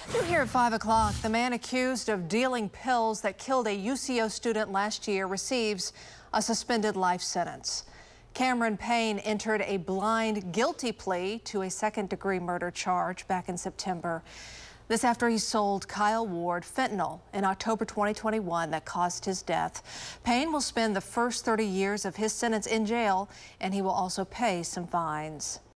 New here at 5 o'clock, the man accused of dealing pills that killed a UCO student last year receives a suspended life sentence. Cameron Payne entered a blind guilty plea to a second-degree murder charge back in September. This after he sold Kyle Ward fentanyl in October 2021 that caused his death. Payne will spend the first 30 years of his sentence in jail, and he will also pay some fines.